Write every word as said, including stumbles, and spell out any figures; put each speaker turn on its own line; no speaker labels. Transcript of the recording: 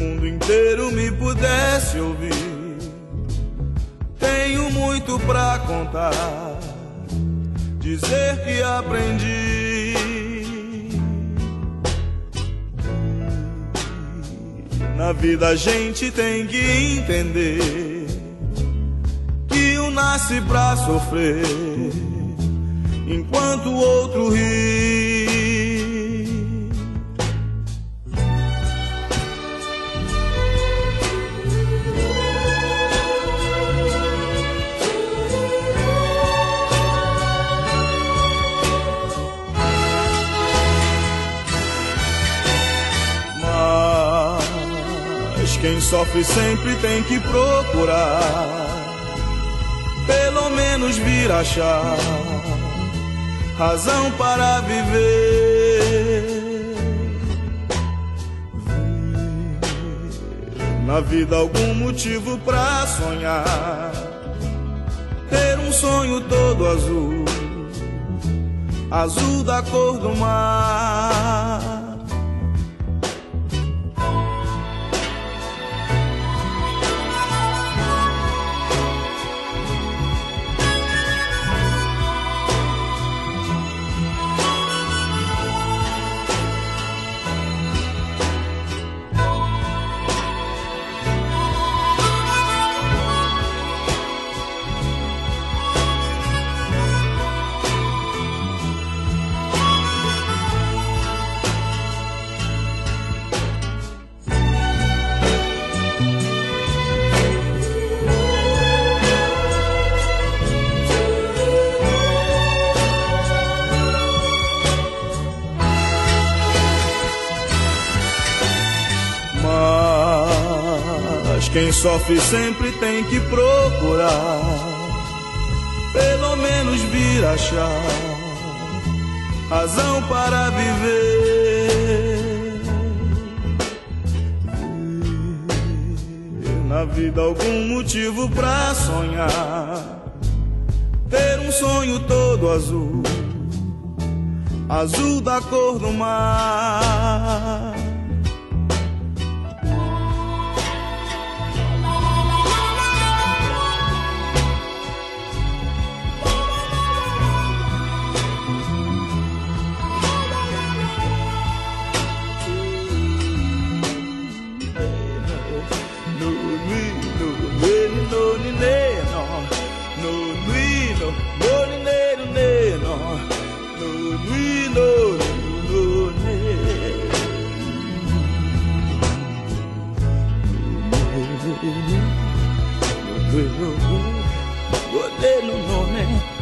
mundo inteiro me pudesse ouvir. Tenho muito pra contar, dizer que aprendi. Na vida a gente tem que entender que um nasce pra sofrer, enquanto o outro ri. Mas quem sofre sempre tem que procurar, pelo menos vir achar razão para viver. Ver na vida algum motivo pra sonhar, ter um sonho todo azul, azul da cor do mar. Mas quem sofre sempre tem que procurar, pelo menos vir achar razão para viver. Ver na vida algum motivo pra sonhar, ter um sonho todo azul, azul da cor do mar.
Go, go, go, go, go, go, go, go, go, go, go,